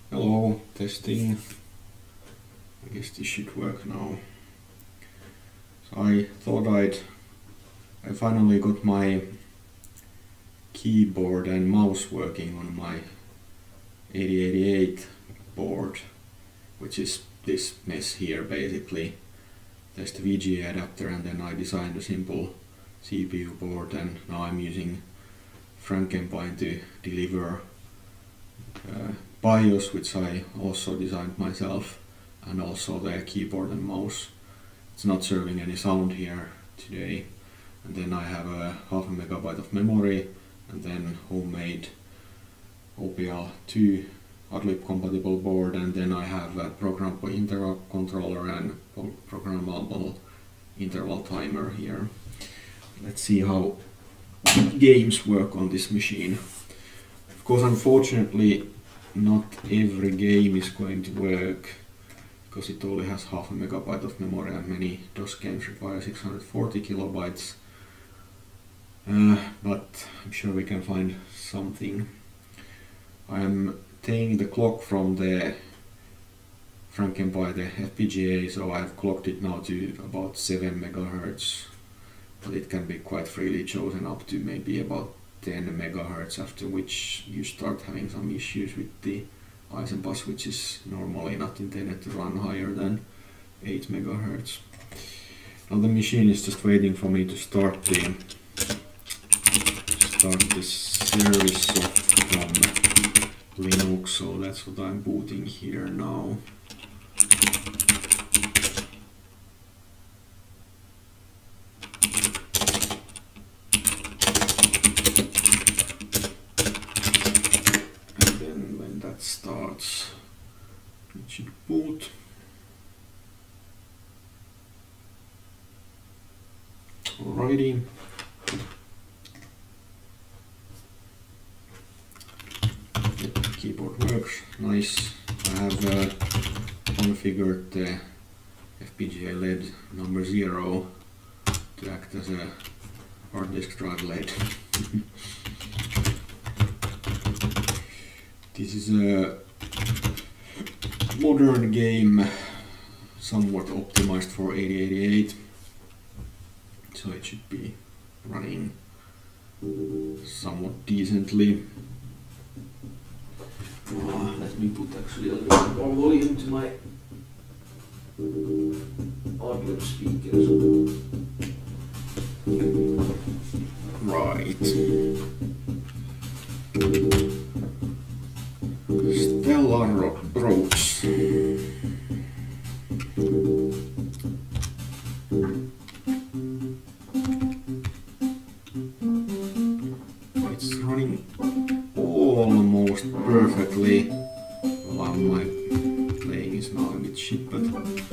Hello, testing. I guess this should work now. So I thought I finally got my keyboard and mouse working on my 8088 board, which is this mess here basically. There's the VGA adapter, and then I designed a simple CPU board, and now I'm using FrankenPi to deliver BIOS, which I also designed myself, and also the keyboard and mouse. It's not serving any sound here today. And then I have a half a megabyte of memory, and then homemade OPL2 Adlib compatible board, and then I have a programmable interrupt controller and programmable interval timer here. Let's see how games work on this machine. Of course, unfortunately, not every game is going to work, because it only has half a megabyte of memory, and many DOS games require 640 kilobytes. But I'm sure we can find something. I'm taking the clock from the FrankenPi, the FPGA, so I've clocked it now to about 7 megahertz, but it can be quite freely chosen up to maybe about 10 megahertz, after which you start having some issues with the Eisenbus, which is normally not intended to run higher than 8 megahertz. Now the machine is just waiting for me to start the service soft from Linux, so that's what I'm booting here now. And then when that starts, it should boot. Alrighty. Keyboard works, nice. I have configured the FPGA LED number 0 to act as a hard disk drive LED. This is a modern game, somewhat optimized for 8088, so it should be running somewhat decently. Let me put actually a little bit more volume to my Adlib speakers. Right. Stellar approach. It's running almost perfectly. Well, my playing is now a bit shit, but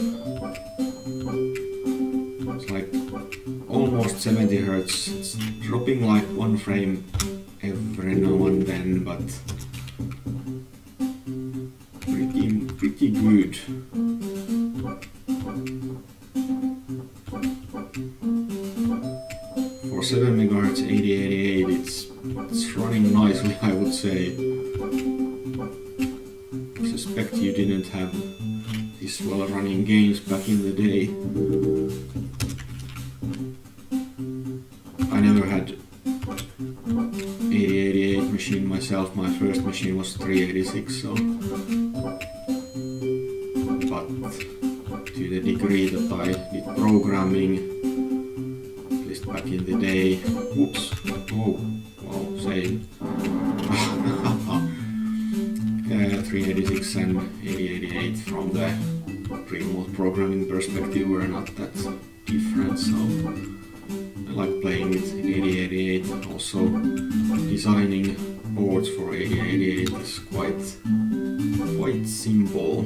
it's like almost 70 Hertz. It's dropping like one frame every now and then, but pretty good. For 7 MHz 8088, it's running nicely, I would say. I suspect you didn't have these well running games back in the day. I never had 8088 machine myself. My first machine was 386, so. But to the degree that I did programming, at least back in the day, whoops, oh, well, same. 386 and 8088 from the remote programming perspective were not that different, so I like playing with 8088. Also, designing boards for 8088 is quite simple.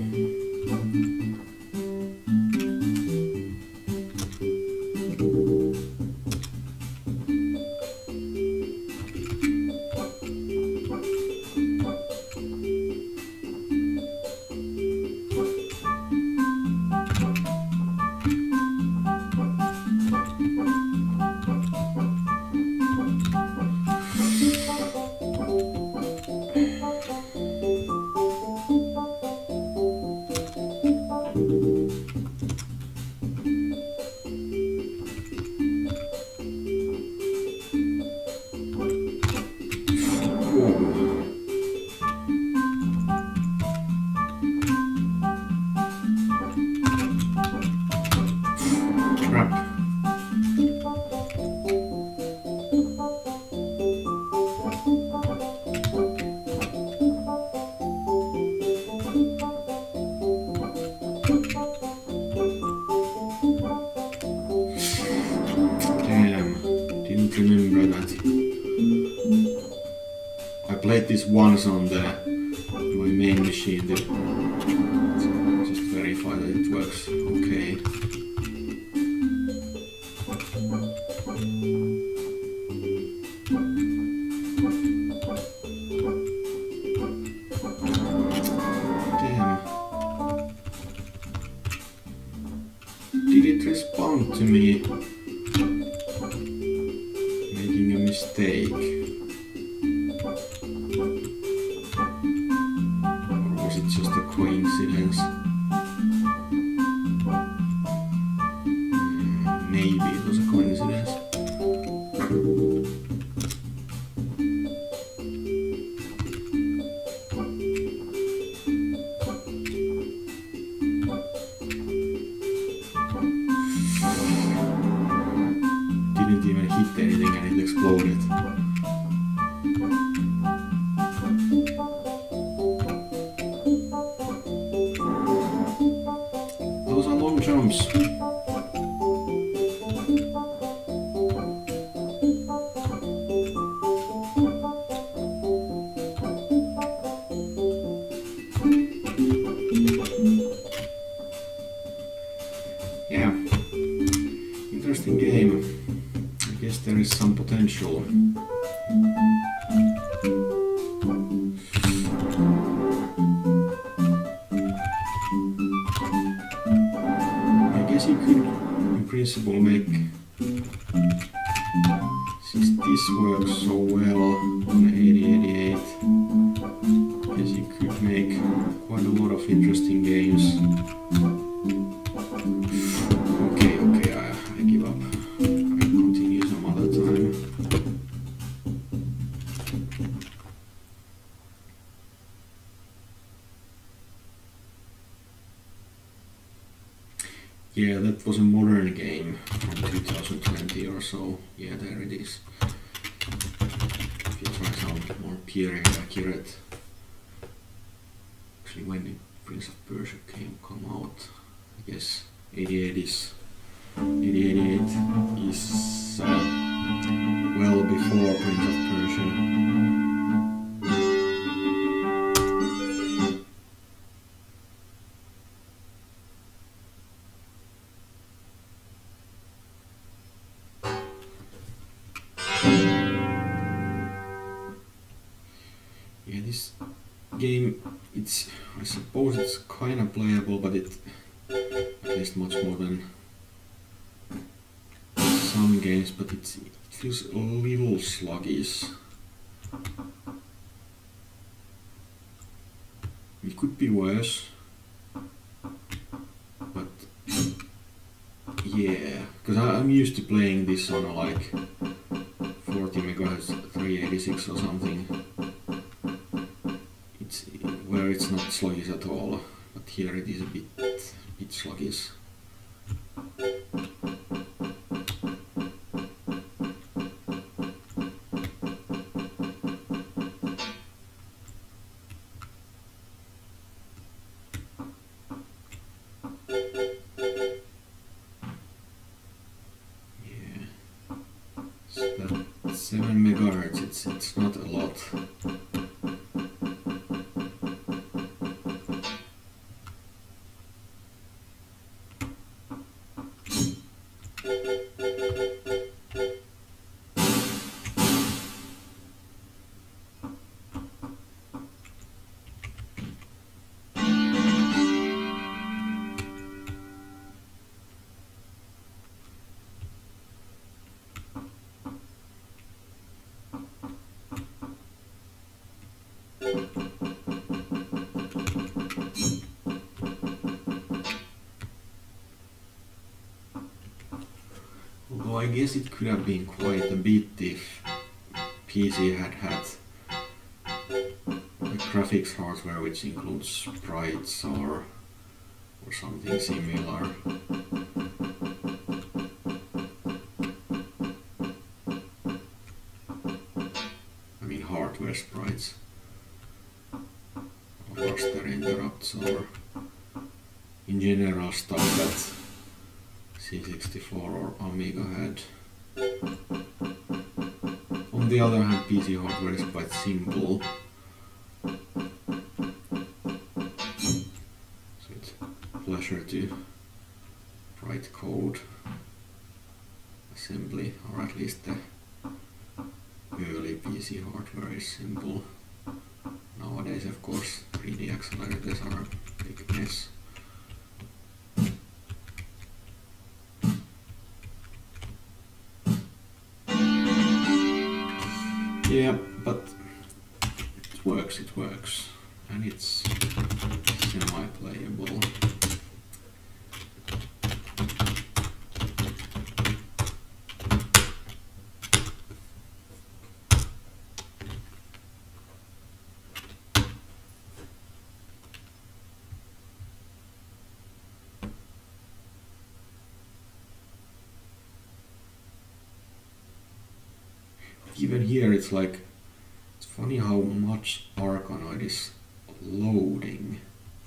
least once on my main machine to just verify that it works okay. Did it respond to me making a mistake? Or was it just a coincidence? Maybe it was a coincidence. Didn't even hit anything and it exploded. Those are long jumps. Yeah, interesting game. I guess there is some potential. I guess you could, in principle, make, since this works so well on 8088, I guess you could make quite a lot of interesting games. Okay, I give up. I'll continue some other time. Yeah, that was a modern game from 2020 or so. Yeah, there it is. If you try some more period accurate. Actually, when did Prince of Persia come out? I guess 88 is well before Prince of Persia. Yeah, this game, I suppose it's kind of playable, but it at least much more than some games, but it feels a little sluggish. It could be worse, but yeah, because I'm used to playing this on a like 40 MHz 386 or something. Where it's not sluggish at all, but here it is a bit sluggish. Yeah, so that 7 MHz, it's not a lot. Although I guess it could have been quite a bit if PC had a graphics hardware which includes sprites or something similar. I mean hardware sprites. Or raster interrupts or in general stuff that C64 or Amiga had. On the other hand, PC hardware is quite simple. pleasure to write code, assembly, or at least the early PC hardware is simple. Nowadays, of course, 3D accelerators are a big mess. Yeah, but it works, and it's semi-playable. Even here it's like, it's funny how much Arkanoid is loading.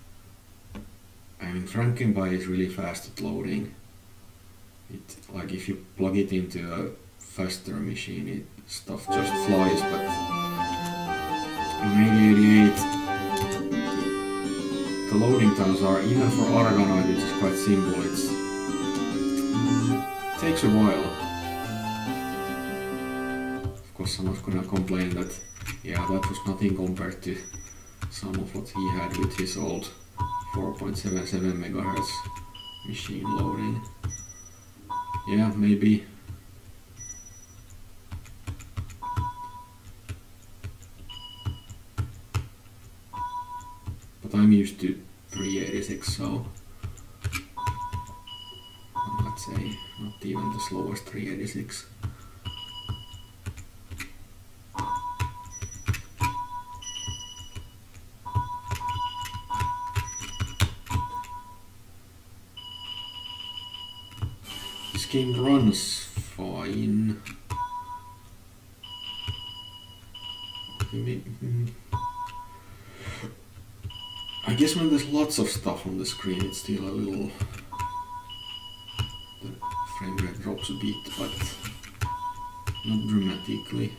I mean, FrankenPi is really fast at loading. It, like if you plug it into a faster machine, stuff just flies, but on 8088 the loading times are, even for Arkanoid, which is quite simple, it takes a while. Of course, someone's gonna complain that, yeah, that was nothing compared to some of what he had with his old 4.77 MHz machine loading. Yeah, maybe. But I'm used to 386, so let's say not even the slowest 386. This game runs fine. I guess when there's lots of stuff on the screen, it's still a little, the frame rate drops a bit, but not dramatically.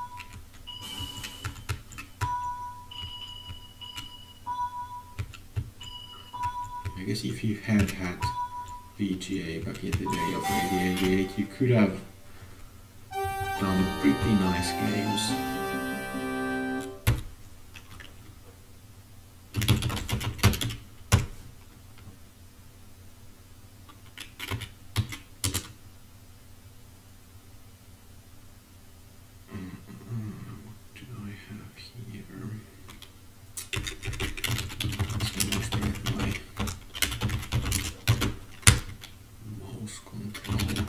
I guess if you had VGA back in the day of 8088, you could have done pretty nice games. What do I have here? Let's demonstrate my mouse control.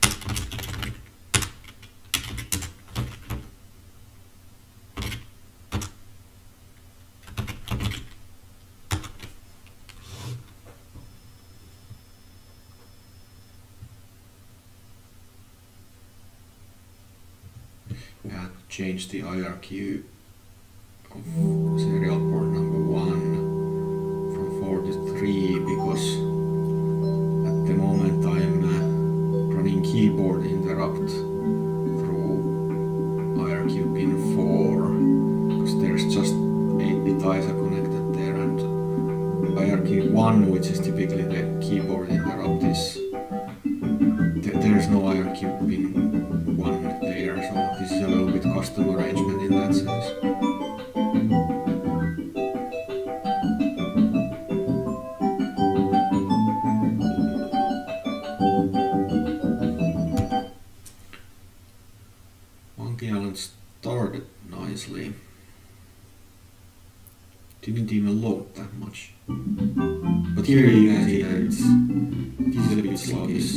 We had to change the IRQ of serial port number 1 from 4 to 3 because at the moment I'm running keyboard interrupt through IRQ pin 4 because there's just 8-bit ISA connected there, and IRQ1, which is typically the keyboard interrupt, is there's no IRQ pin 1 there, so this is a little bit custom arrangement in that sense. Monkey Island started nicely. Didn't even load that much. But here you can see that it's a bit sluggish.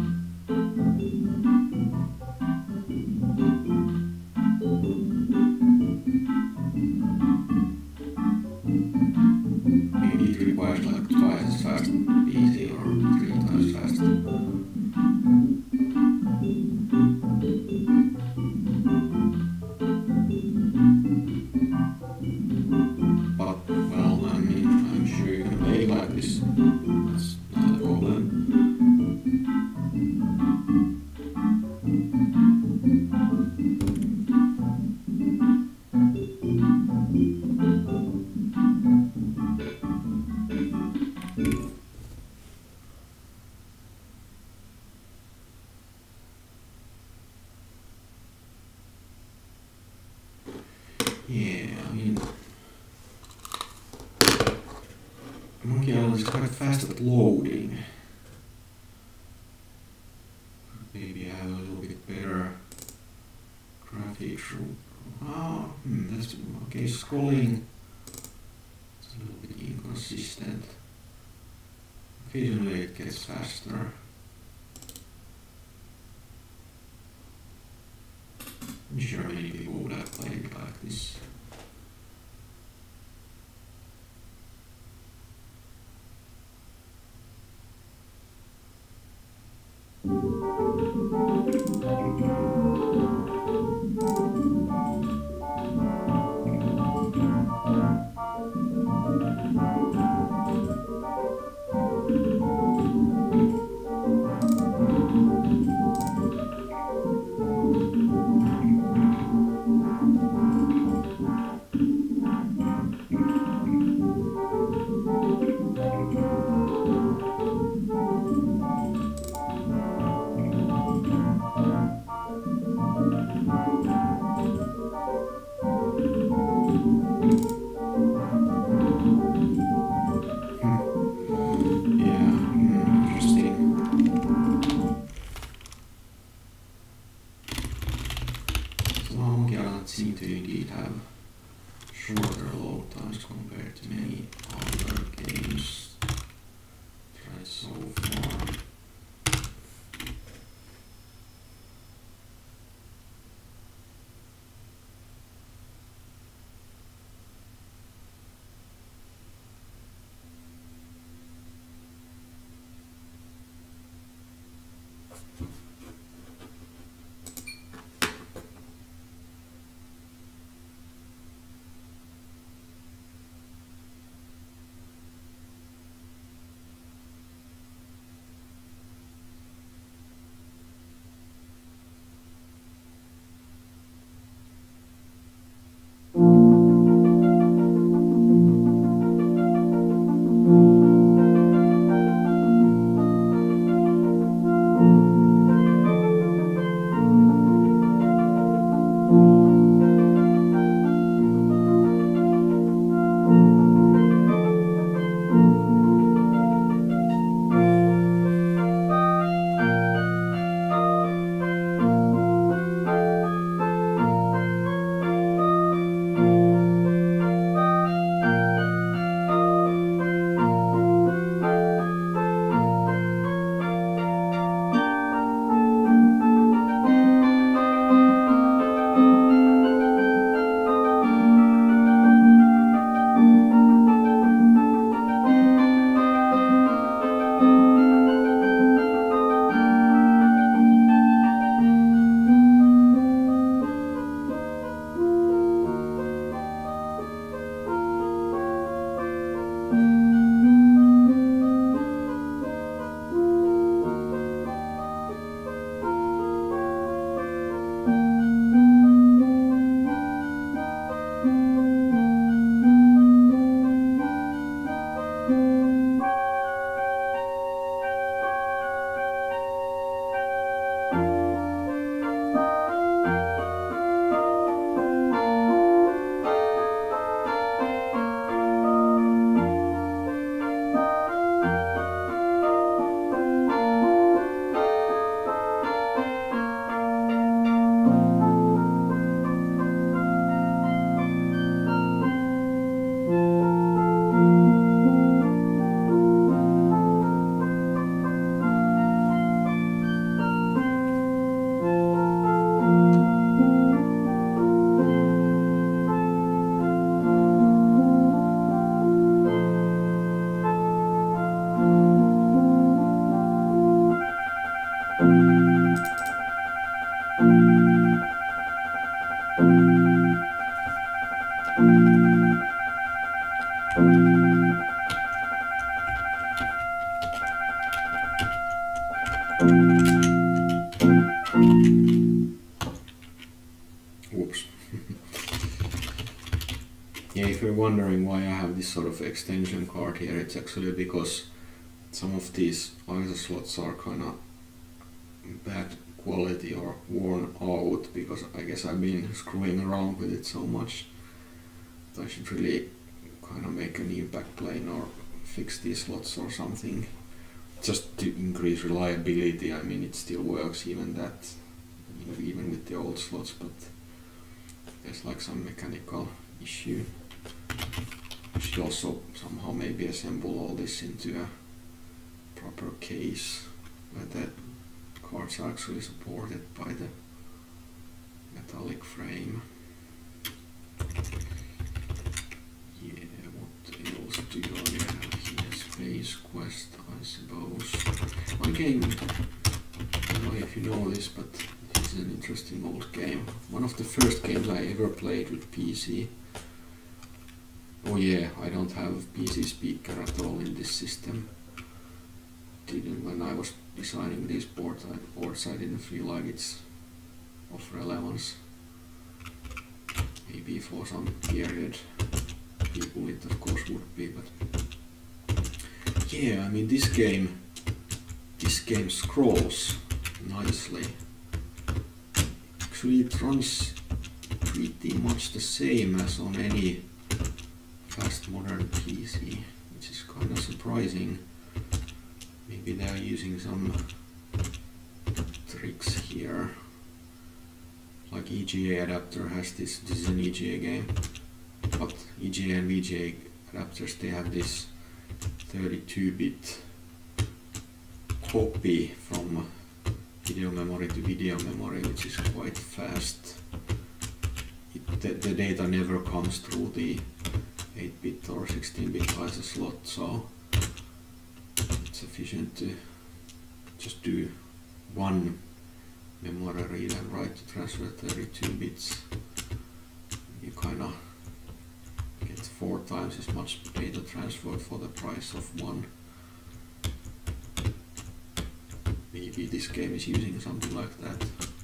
Maybe it requires like twice as fast PC or 3 times faster. But, well, I mean, I'm sure you can play like this. That's not a problem. Monkey Island is quite fast at loading. Maybe I have a little bit better graphics. That's okay. Scrolling. It's a little bit inconsistent. Occasionally it gets faster. I'm sure many people would have played it like this. Seem to indeed have shorter load times compared to many other games tried so far. Yeah, if you're wondering why I have this sort of extension card here, it's actually because some of these ISO slots are kind of bad quality or worn out, because I guess I've been screwing around with it so much that I should really kind of make a new backplane or fix these slots or something, just to increase reliability. I mean, it still works even with the old slots, but there's like some mechanical issue. I should also somehow maybe assemble all this into a proper case where the cards are actually supported by the metallic frame. Yeah, what else do I have here? Space Quest, I suppose. One game, I don't know if you know this, but this is an interesting old game. One of the first games I ever played with PC. Oh yeah, I don't have a PC speaker at all in this system. When I was designing these boards, I didn't feel like it's of relevance. Maybe for some period people it of course would be, but yeah, I mean this game scrolls nicely. Actually it runs pretty much the same as on any fast modern PC, which is kind of surprising. Maybe they're using some tricks here. Like EGA adapter has this is an EGA game, but EGA and VGA adapters, they have this 32-bit copy from video memory to video memory, which is quite fast. The data never comes through the 8-bit or 16-bit ISA slot, so it's efficient to just do one memory read and write to transfer 32 bits. You kind of get 4 times as much data transferred for the price of one. Maybe this game is using something like that.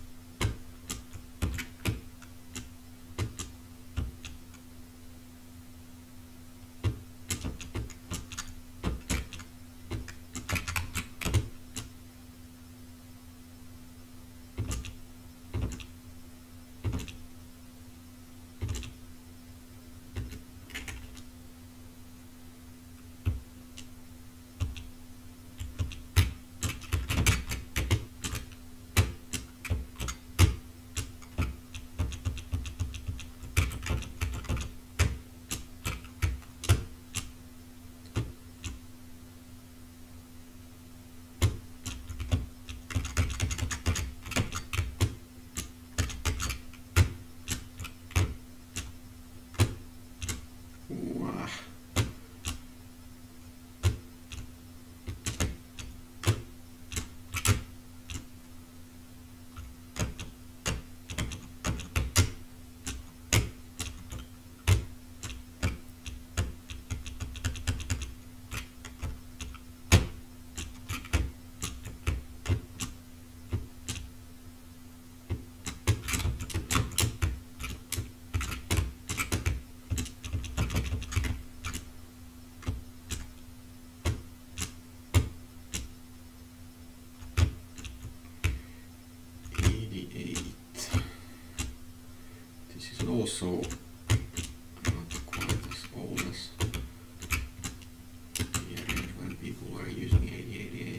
Also not quite as old as the period when people were using 8088.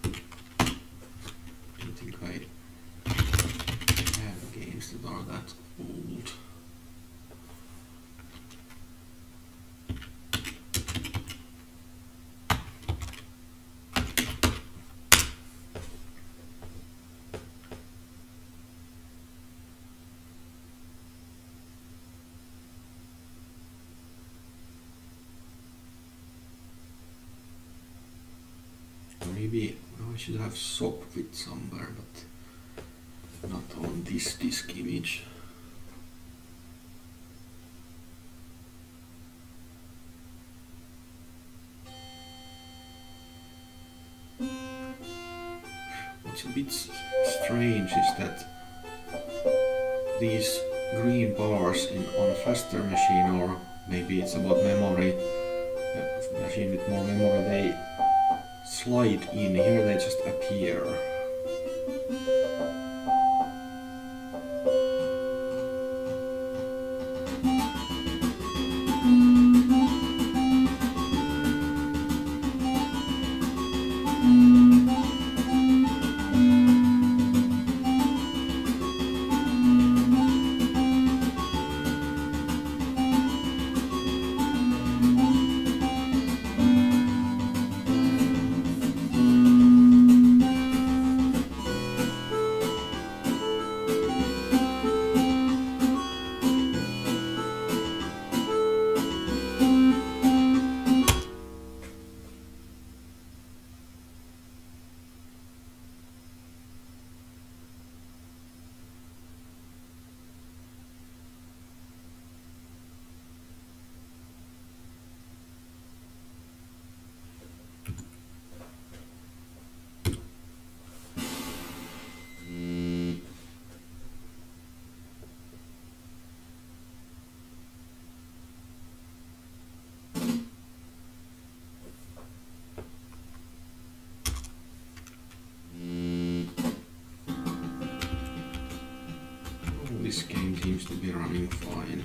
I don't think I have games that are that old. Maybe I should have socket somewhere, but not on this disk image. What's a bit strange is that these green bars on a faster machine, or maybe it's about memory, a machine with more memory, they slide in. Here they just appear. seems to be running fine.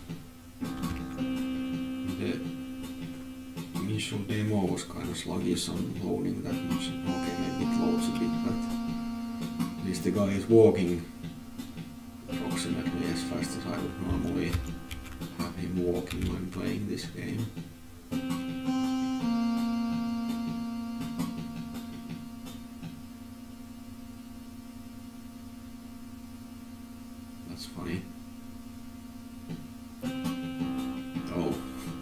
The initial demo was kind of sluggish on loading that much. Okay, maybe it loads a bit, but at least the guy is walking approximately as fast as I would normally have him walking when playing this game. That's funny. Oh.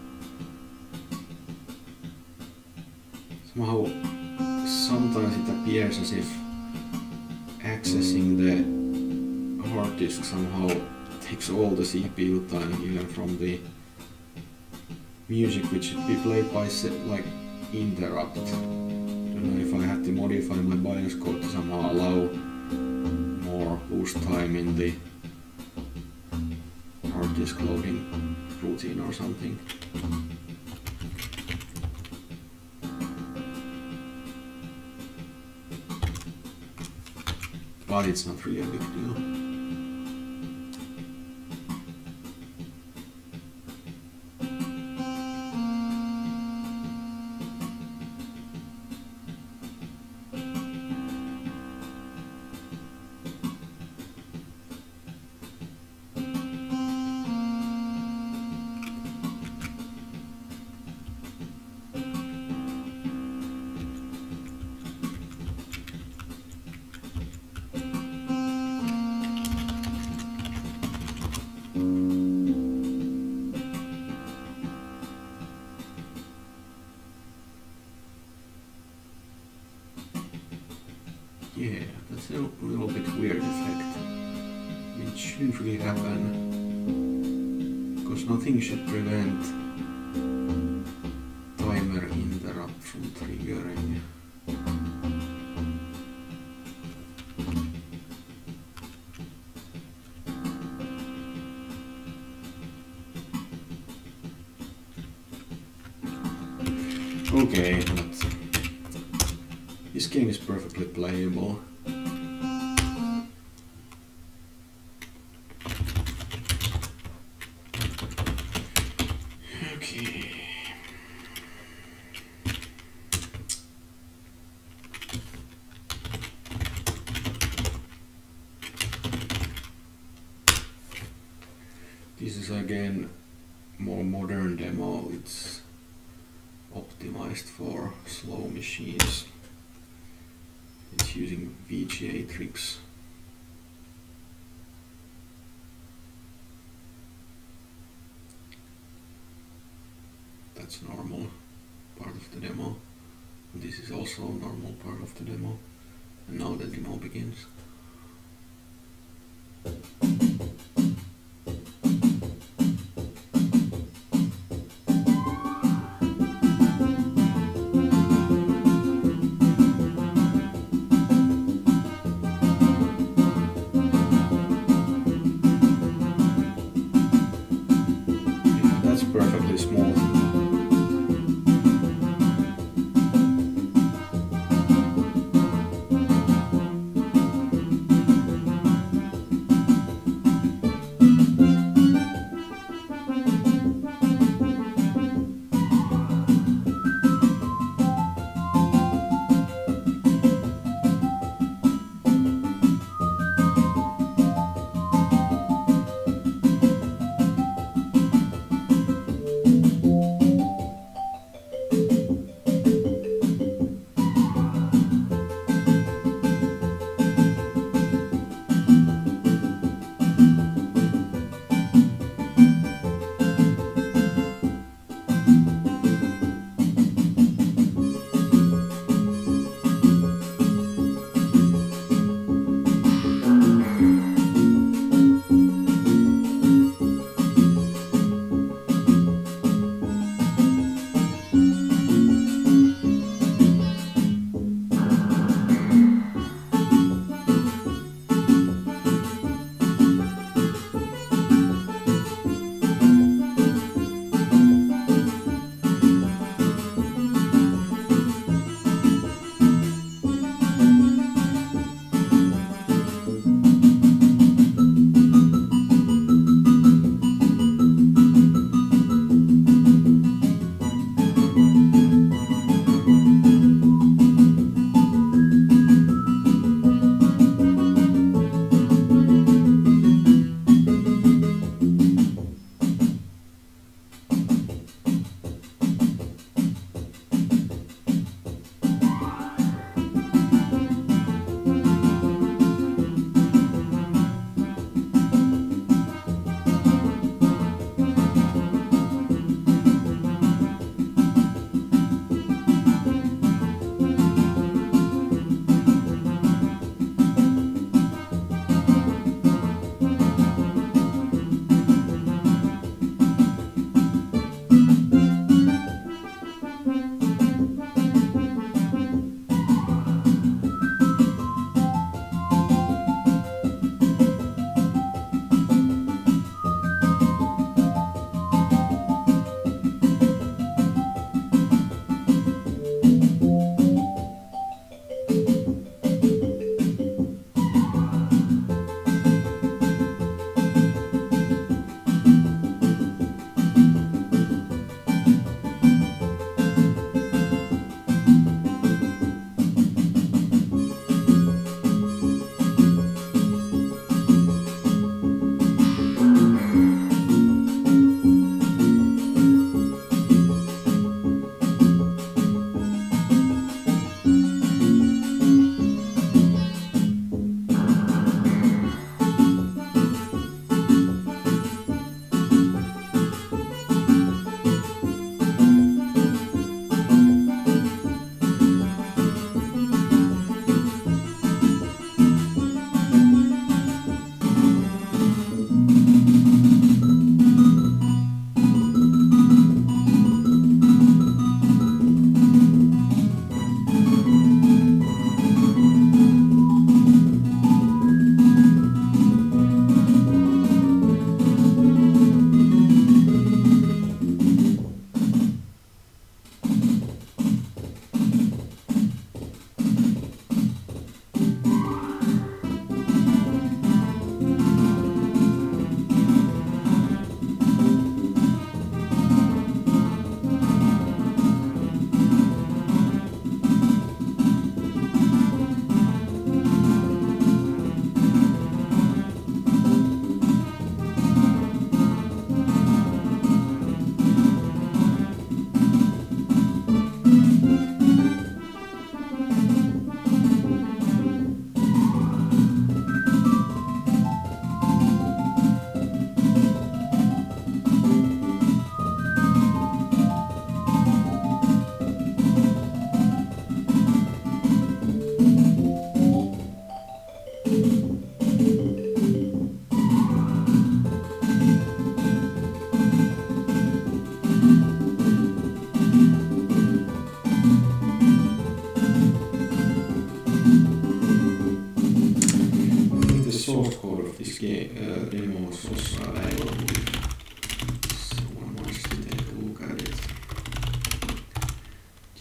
Somehow, sometimes it appears as if accessing the hard disk somehow takes all the CPU time, even from the music which should be played by like interrupt. I don't know if I have to modify my BIOS code to somehow allow more boost time in the hard disk loading routine or something. But it's not really a big deal. Yeah, that's a little bit weird effect. It shouldn't really happen, because nothing should prevent timer interrupt from triggering. Okay, but this game is perfectly playable. Okay. This is again more modern demo. It's optimized for slow machines. It's using VGA tricks. That's normal part of the demo. This is also a normal part of the demo. And now the demo begins. Perfectly smooth.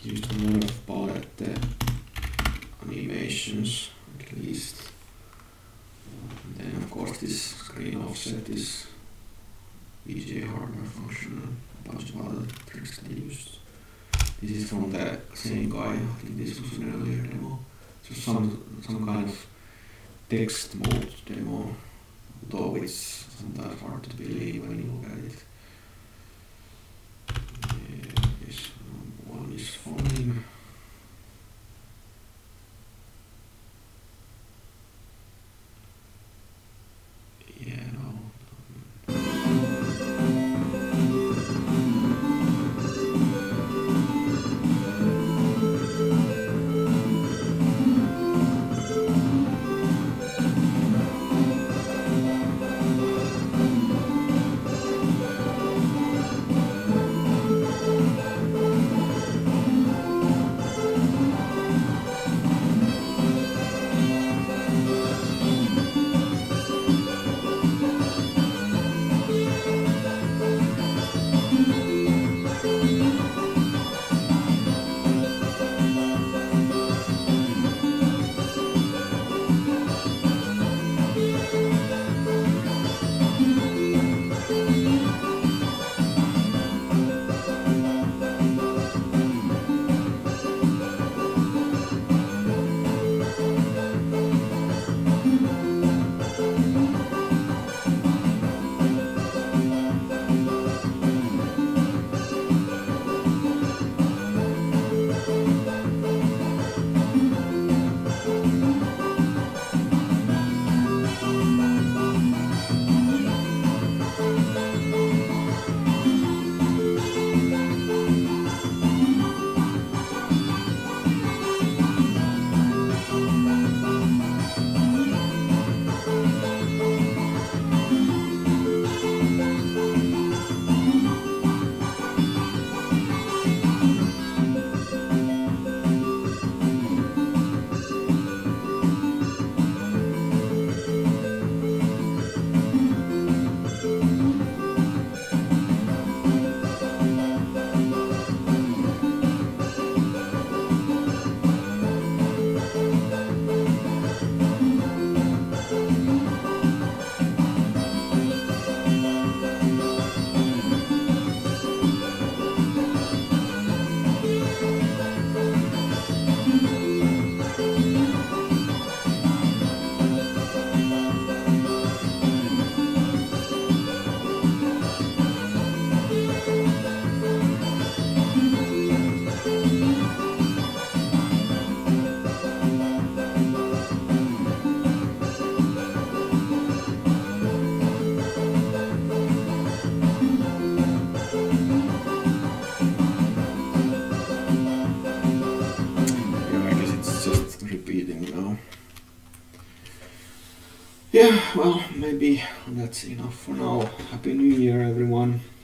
used a lot of palette animations, at least. And then of course this screen offset is VGA hardware function and a bunch of other tricks that I used. This is from the same guy, I think this was an earlier demo. So some kind of text mode demo, though it's sometimes hard to believe when you look at it. Yeah, this one is fine. Yeah, no. Yeah, well, maybe that's enough for now. Happy New Year, everyone.